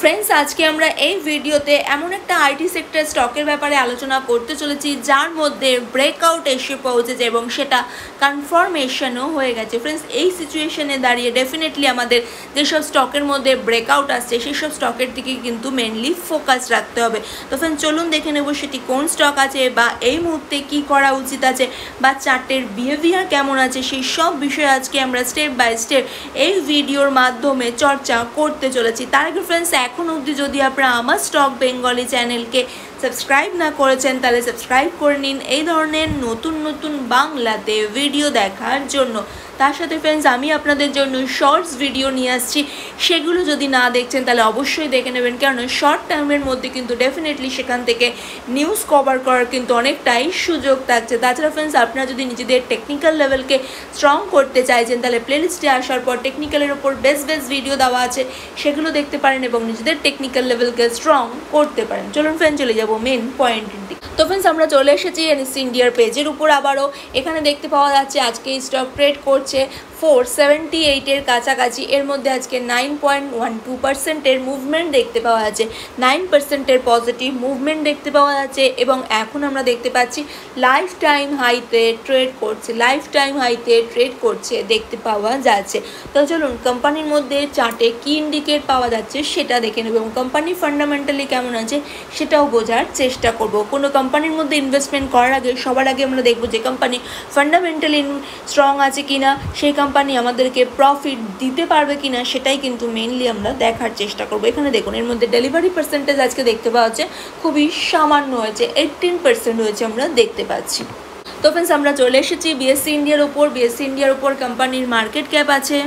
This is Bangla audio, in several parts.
फ्रेंड्स आज के আমরা এই ভিডিওতে এমন একটা আইটি সেক্টর স্টকের ব্যাপারে আলোচনা করতে চলেছি যার মধ্যে ব্রেকআউট এসে পৌঁছেছে এবং সেটা কনফার্মেশনও হয়ে গেছে। फ्रेंड्स এই সিচুয়েশনে দাঁড়িয়ে ডেফিনেটলি আমাদের যেসব স্টকের মধ্যে ব্রেকআউট আসছে সেই সব স্টকের দিকে কিন্তু মেইনলি ফোকাস রাখতে হবে। তো फ्रेंड्स চলুন দেখে নেব সেটি কোন স্টক আছে বা এই মুহূর্তে কি করা উচিত আছে বা চার্টের বিহেভিয়ার কেমন আছে সেই সব বিষয় আজকে আমরা স্টেপ বাই স্টেপ এই ভিডিওর মাধ্যমে চর্চা করতে চলেছি। তার আগে फ्रेंड्स এখন অবধি যদি আপনারা আমার স্টক বেঙ্গলি চ্যানেলকে সাবস্ক্রাইব না করেছেন তাহলে সাবস্ক্রাইব করে নিন এই ধরনের নতুন নতুন বাংলাতে ভিডিও দেখার জন্য। তার সাথে फ्रेंड्स আমি আপনাদের জন্য শর্টস ভিডিও নিয়ে আসছি, সেগুলো যদি না দেখছেন তাহলে অবশ্যই দেখে নেবেন, কারণ শর্ট টাইমের মধ্যে কিন্তু ডেফিনেটলি সেখান থেকে নিউজ কভার করার কিন্তু অনেকটাই সুযোগ থাকছে। তাছাড়া फ्रेंड्स আপনারা যদি নিজেদের টেকনিক্যাল লেভেলকে স্ট্রং করতে চাইছেন তাহলে প্লেলিস্টে আসার পর টেকনিক্যালের ওপর বেস্ট ভিডিও দেওয়া আছে, সেগুলো দেখতে পারেন এবং নিজেদের টেকনিক্যাল লেভেলকে স্ট্রং করতে পারেন। চলুন फ्रेंड्स চলে যাব মেন পয়েন্টের দিকে। তো फ्रेंड्स আমরা চলে এসেছি এনএসসি ইন্ডিয়ার পেজের উপর। আবারও এখানে দেখতে পাওয়া যাচ্ছে আজকে স্টক ট্রেড করছে 478 এর কাছাকাছি। এর মধ্যে আজকে 9.12% মুভমেন্ট দেখতে পাওয়া যাচ্ছে, 9% পজিটিভ মুভমেন্ট দেখতে পাওয়া যাচ্ছে এবং এখন আমরা দেখতে পাচ্ছি লাইফ টাইম হাইতে ট্রেড করছে, লাইফ টাইম হাইতে ট্রেড করছে দেখতে পাওয়া যাচ্ছে। তো চলুন কোম্পানির মধ্যে চার্টে কি ইন্ডিকেট পাওয়া যাচ্ছে সেটা দেখে নেব এবং কোম্পানি ফান্ডামেন্টালি কেমন আছে সেটাও বোঝার চেষ্টা করব। কোনো কোম্পানির মধ্যে ইনভেস্টমেন্ট করার আগে সবার আগে আমরা দেখব যে কোম্পানি ফান্ডামেন্টালি স্ট্রং আছে কিনা, সেই কোম্পানি আমাদেরকে প্রফিট দিতে পারবে কিনা সেটাই কিন্তু মেইনলি আমরা দেখার চেষ্টা করব। এখানে দেখুন এর মধ্যে ডেলিভারি পার্সেন্টেজ আজকে দেখতে পাওয়া যাচ্ছে খুবই সামান্য হয়েছে, 18% হয়েছে আমরা দেখতে পাচ্ছি। তো फ्रेंड्स আমরা চলে এসেছি বিএসসি ইন্ডিয়ার উপর। বিএসসি ইন্ডিয়ার উপর কোম্পানির মার্কেট ক্যাপ আছে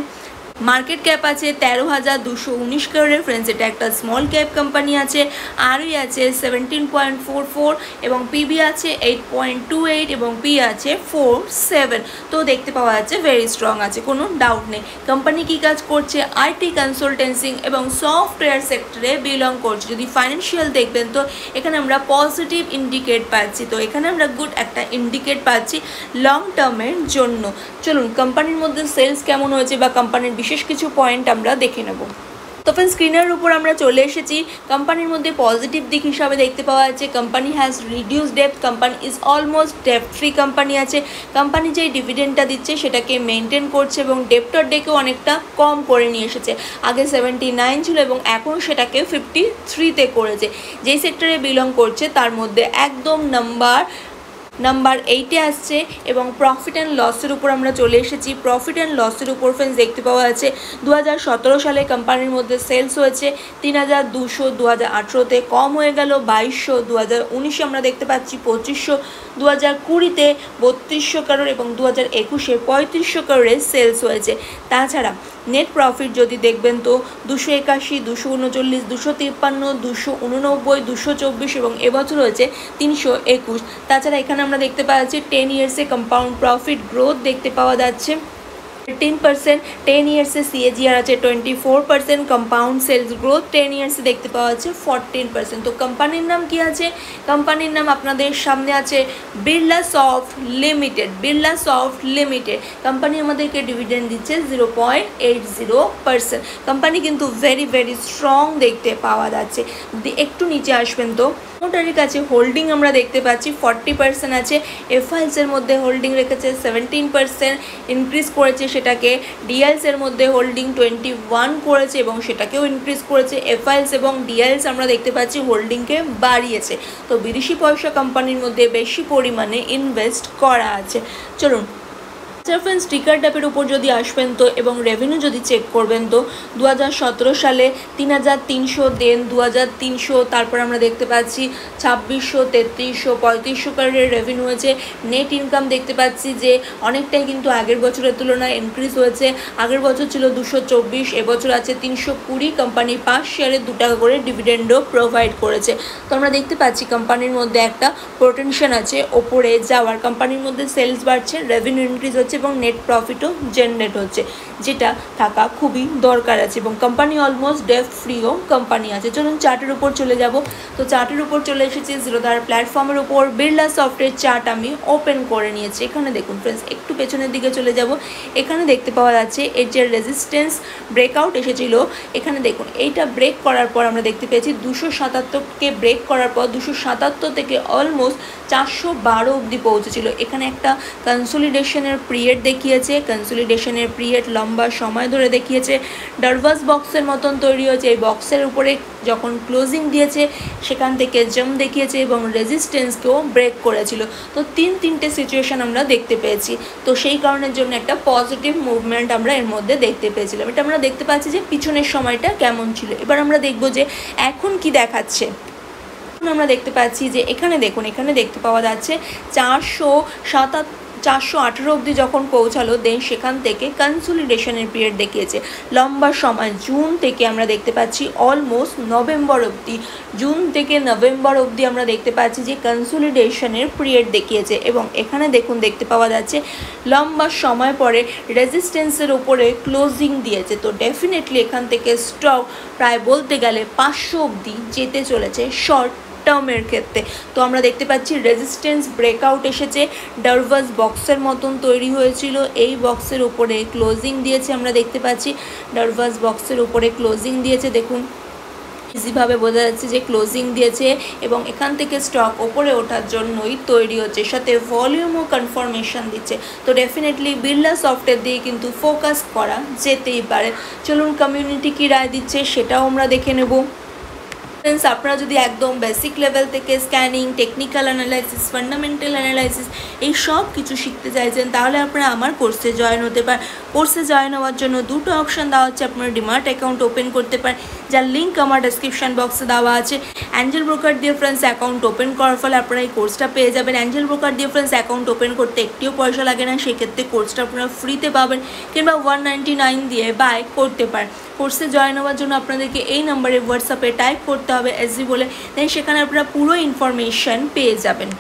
13,219 করোড়ের। फ्रेंड्स এটা একটা স্মল ক্যাপ কোম্পানি আছে, আরই আছে 17.44 এবং পিবি আছে 8.28 এবং পি আছে 47। তো দেখতে পাওয়া যাচ্ছে ভেরি স্ট্রং আছে, কোনো ডাউট নেই। কোম্পানি কি কাজ করছে, আইটি কনসালটেন্সি এবং সফটওয়্যার সেক্টরে বিলং করছে। যদি ফাইন্যান্সিয়াল দেখবেন তো এখানে আমরা পজিটিভ ইন্ডিকেট পাচ্ছি, তো এখানে আমরা গুড একটা ইন্ডিকেট পাচ্ছি লং টার্মের জন্য। চলুন কোম্পানির মধ্যে সেলস কেমন হয়েছে বা কোম্পানির বিশেষ কিছু পয়েন্ট আমরা দেখে নেব। তো फ्रेंड्स স্ক্রিনের উপর আমরা চলে এসেছি। কোম্পানির মধ্যে পজিটিভ দিক হিসাবে দেখতে পাওয়া যাচ্ছে company has reduce ডেপ্ট, company is almost ডেপ্ট free company আছে। কোম্পানি যে ডিভিডেন্ডটা দিচ্ছে সেটাকে মেনটেন করছে এবং ডেপ্টর ডেকেও অনেকটা কম করে নিয়ে এসেছে। আগে 79 ছিল এবং এখন সেটাকে 53-তে করেছে। যেই সেক্টরে বিলং করছে তার মধ্যে একদম নাম্বার 8-এ আসছে এবং প্রফিট অ্যান্ড লসের উপর আমরা চলে এসেছি। প্রফিট অ্যান্ড লসের উপর फ्रेंड्स দেখতে পাওয়া যাচ্ছে 2017 সালে কোম্পানির মধ্যে সেলস হয়েছে 3,200, 2018-তে কম হয়ে গেল 2,200, 2019-এ আমরা দেখতে পাচ্ছি 2,500, 2020-তে 3,200 করোড় এবং 2021-এ 3,500 করোড়ের সেলস হয়েছে। তাছাড়া নেট প্রফিট যদি দেখবেন তো 281, 239, 253, 289, 224 এবং এবছর হয়েছে 321। তাছাড়া এখানে আমরা দেখতে পাচ্ছি 10 ইয়ার্সে কম্পাউন্ড প্রফিট গ্রোথ দেখতে পাওয়া যাচ্ছে 13%, 10 ইয়ার্সে সিএজিআর আছে 24%, কম্পাউন্ড সেলস গ্রোথ 10 ইয়ার্সে দেখতে পাওয়া যাচ্ছে 14%। তো কোম্পানির নাম কি আছে, কোম্পানির নাম আপনাদের সামনে আছে Birla soft limited. Birla soft limited company আমাদেরকে ডিভিডেন্ড দিচ্ছে 0.80%। কোম্পানি কিন্তু ভেরি স্ট্রং দেখতে পাওয়া যাচ্ছে। যদি একটু নিচে আসবেন তো প্রমোটারের কাছে হোল্ডিং আমরা দেখতে পাচ্ছি 40% আছে। এফআইএলসের মধ্যে হোল্ডিং রেখেছে 17%, ইনক্রিজ করেছে সেটাকে। ডিএলসের মধ্যে হোল্ডিং 21 করেছে এবং সেটাকেও ইনক্রিজ করেছে। এফআইএলস এবং ডিএলস আমরা দেখতে পাচ্ছি হোল্ডিংকে বাড়িয়েছে। তো বিদেশি পয়সা কোম্পানির মধ্যে বেশি পরিমাণে ইনভেস্ট করা আছে। চলুন फ्रेंड्स টিকার ট্যাপের উপর যদি আসবেন তো এবং রেভিনিউ যদি চেক করবেন তো 2017 সালে 3,300, দেন 2,300, তারপর আমরা দেখতে পাচ্ছি 2,600, 3,300, 3,500 করোড়ের রেভিনিউ হয়েছে। নেট ইনকাম দেখতে পাচ্ছি যে অনেকটাই কিন্তু আগের বছরের তুলনায় ইনক্রিজ হয়েছে। আগের বছর ছিল 224, এবছর আছে 320। কোম্পানি 5 শেয়ারে 2 টাকা করে ডিভিডেন্ডও প্রোভাইড করেছে। তো আমরা দেখতে পাচ্ছি কোম্পানির মধ্যে একটা পোটেনশিয়াল আছে ওপরে যাওয়ার। কোম্পানির মধ্যে সেলস বাড়ছে, রেভিনিউ ইনক্রিজ হচ্ছে, এবং নেট প্রফিটও জেনারেট হচ্ছে, যেটা থাকা খুবই দরকার আছে। এবং কোম্পানি অলমোস্ট ডেফ ফ্রিও কোম্পানি আছে। চলুন চার্টের উপর চলে যাব। তো চার্টের উপর চলে এসেছি জিরোধার প্ল্যাটফর্মের উপর। বিড়লা সফটের চার্ট আমি ওপেন করে নিয়েছি। এখানে দেখুন ফ্রেন্ডস, একটু পেছনের দিকে চলে যাব। এখানে দেখতে পাওয়া যাচ্ছে এর যে রেজিস্ট্যান্স ব্রেকআউট এসেছিল, এখানে দেখুন এইটা ব্রেক করার পর আমরা দেখতে পেয়েছি 277কে ব্রেক করার পর 277 থেকে অলমোস্ট 412 অবধি পৌঁছেছিল। এখানে একটা কনসলিডেশনের পিরিয়ড দেখিয়েছে, কনসলিডেশনের পিরিয়ড লম্বা সময় ধরে দেখিয়েছে। ডারভাস বক্সের মতন তৈরি হয়েছে, এই বক্সের উপরে যখন ক্লোজিং দিয়েছে সেখান থেকে জাম্প দেখিয়েছে এবং রেজিস্ট্যান্সকেও ব্রেক করেছিল। তো তিনটে সিচুয়েশন আমরা দেখতে পেয়েছি। তো সেই কারণের জন্য একটা পজিটিভ মুভমেন্ট আমরা এর মধ্যে দেখতে পেয়েছিলাম। এটা আমরা দেখতে পাচ্ছি যে পিছনের সময়টা কেমন ছিল। এবার আমরা দেখব যে এখন কি দেখাচ্ছে। আমরা দেখতে পাচ্ছি যে এখানে দেখুন, এখানে দেখতে পাওয়া যাচ্ছে 418 অবধি যখন পৌঁছালো, দেন সেখান থেকে কনসলিডেশনের পিরিয়ড দেখিয়েছে লম্বা সময়। জুন থেকে আমরা দেখতে পাচ্ছি অলমোস্ট নভেম্বর অবধি, জুন থেকে নভেম্বর অবধি আমরা দেখতে পাচ্ছি যে কনসলিডেশনের পিরিয়ড দেখিয়েছে। এবং এখানে দেখুন দেখতে পাওয়া যাচ্ছে লম্বা সময় পরে রেজিস্ট্যান্সের উপরে ক্লোজিং দিয়েছে। তো ডেফিনেটলি এখান থেকে স্টক প্রায় বলতে গেলে 500 অবধি যেতে চলেছে শর্ট টার্মের ক্ষেত্রে। তো আমরা দেখতে পাচ্ছি রেজিস্ট্যান্স ব্রেকআউট এসেছে, ডারভাস বক্সের মতন তৈরি হয়েছিল, এই বক্সের উপরে ক্লোজিং দিয়েছে। আমরা দেখতে পাচ্ছি ডারভাস বক্সের উপরে ক্লোজিং দিয়েছে, দেখুন ইজিভাবে বোঝা যাচ্ছে যে ক্লোজিং দিয়েছে এবং এখান থেকে স্টক ওপরে ওঠার জন্যই তৈরি হচ্ছে, সাথে ভলিউমও কনফার্মেশন দিচ্ছে। তো ডেফিনেটলি বিড়লা সফটের দিয়ে কিন্তু ফোকাস করা যেতেই পারে। চলুন কমিউনিটি কী রায় দিচ্ছে সেটাও আমরা দেখে নেব। ফ্রেন্ডস, আপনারা যদি একদম বেসিক লেভেল থেকে scanning, technical analysis, fundamental analysis এই সব কিছু শিখতে চাইছেন, তাহলে আপনারা আমার কোর্সে জয়েন হতে পারেন। কোর্সে জয়েন হওয়ার জন্য দুটো অপশান দেওয়া হচ্ছে। আপনারা ডিমার্ট অ্যাকাউন্ট ওপেন করতে পারেন, যার লিঙ্ক আমার ডেসক্রিপশন বক্সে দেওয়া আছে। অ্যাঞ্জেল ব্রোকার দিয়ে ফ্রেন্ডস অ্যাকাউন্ট ওপেন করার ফলে আপনারা এই কোর্সটা পেয়ে যাবেন। অ্যাঞ্জেল ব্রোকার দিয়ে ফ্রেন্ডস অ্যাকাউন্ট ওপেন করতে একটিও পয়সা লাগে না, সেক্ষেত্রে কোর্সটা আপনারা ফ্রিতে পাবেন, কিংবা 199 দিয়ে বাই করতে পারেন। কোর্সে জয়েন হওয়ার জন্য আপনাদেরকে এই নাম্বারে হোয়াটসঅ্যাপে টাইপ করতে হবে এসজি বলে, দেন সেখানে আপনারা পুরো ইনফরমেশন পেয়ে যাবেন।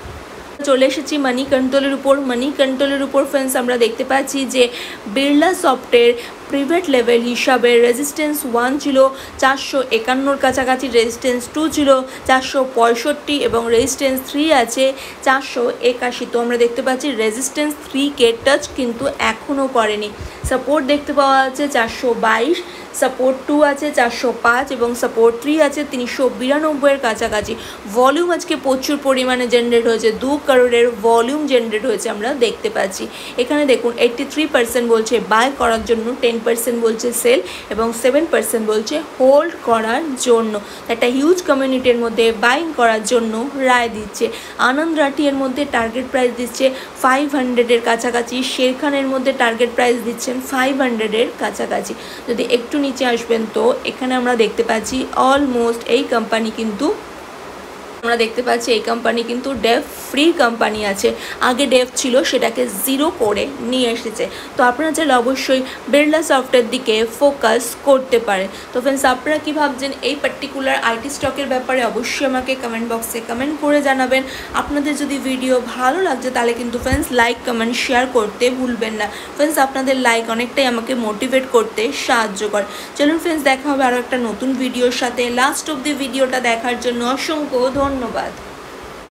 চলে এসেছি মানি কন্ট্রোলের উপর। মানি কন্ট্রোলের উপর ফ্রেন্ডস আমরা দেখতে পাচ্ছি যে বিড়লা সফটের প্রিভেট লেভেল হিসাবে রেজিস্ট্যান্স 1 ছিল 451 কাছাকাছি, রেজিস্ট্যান্স 2 ছিল 465 এবং রেজিস্ট্যান্স 3 আছে 481। তো আমরা দেখতে পাচ্ছি রেজিস্ট্যান্স 3কে টাচ কিন্তু এখনও করেনি। সাপোর্ট দেখতে পাওয়া যাচ্ছে 422, সাপোর্ট 2 আছে 405 এবং সাপোর্ট 3 আছে 392-এর কাছাকাছি। ভলিউম আজকে প্রচুর পরিমাণে জেনারেট হয়েছে, 2 করোড়ের ভলিউম জেনারেট হয়েছে আমরা দেখতে পাচ্ছি। এখানে দেখুন 83% বলছে বাই করার জন্য, 10% বলছে সেল এবং 7% বলছে হোল্ড করার জন্য। একটা হিউজ কমিউনিটির মধ্যে বাইং করার জন্য রায় দিচ্ছে। আনন্দ রাঠি এর মধ্যে টার্গেট প্রাইস দিচ্ছে 500-এর কাছাকাছি, শেরখানের মধ্যে টার্গেট প্রাইস দিচ্ছেন 500-এর কাছাকাছি। যদি একটু নিচে আসবেন তো এখানে আমরা দেখতে পাচ্ছি অলমোস্ট এই কোম্পানি কিন্তু আমরা দেখতে পাচ্ছি এই কোম্পানি কিন্তু ডেফ ফ্রি কোম্পানি আছে, আগে ডেফ ছিল সেটাকে 0 করে নিয়ে এসেছে। তো আপনারা চাইলে অবশ্যই বিড়লা সফটের দিকে ফোকাস করতে পারে। তো ফ্রেন্ডস, আপনারা কী ভাবছেন এই পার্টিকুলার আইটি স্টকের ব্যাপারে অবশ্যই আমাকে কমেন্ট বক্সে কমেন্ট করে জানাবেন। আপনাদের যদি ভিডিও ভালো লাগছে তাহলে কিন্তু ফ্রেন্ডস লাইক, কমেন্ট, শেয়ার করতে ভুলবেন না। ফ্রেন্ডস, আপনাদের লাইক অনেকটাই আমাকে মোটিভেট করতে সাহায্য করে। চলুন ফ্রেন্ডস, দেখা হবে আরও একটা নতুন ভিডিওর সাথে। লাস্ট অব দি ভিডিওটা দেখার জন্য অসংখ্য ধন্যবাদ।